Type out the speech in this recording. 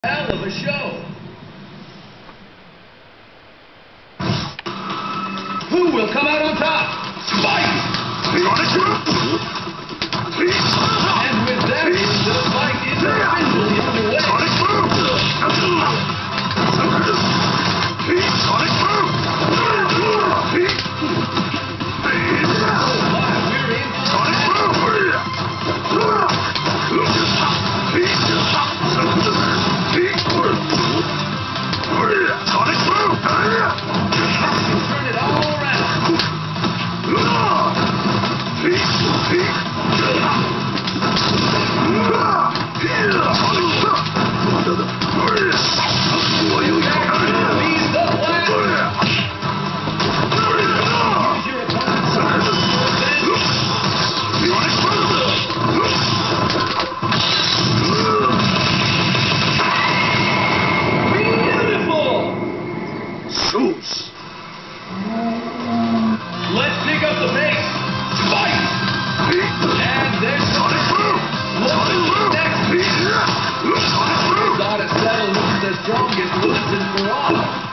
Hell of a show. Who will come out on top? Spike! And with that, the fight is officially underway. Turn it all around. Let's pick up the pace. Fight! And there's Sonic Boom! Next! Gotta settle who's the strongest once and for all.